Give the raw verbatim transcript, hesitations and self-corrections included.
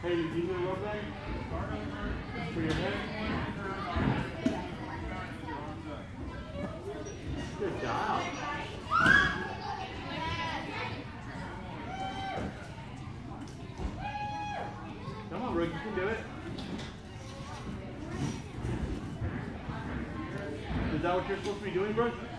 Hey, you need a rope bag? For your head? Good job. Come on, Brooke, you can do it. Is that what you're supposed to be doing, Brooke?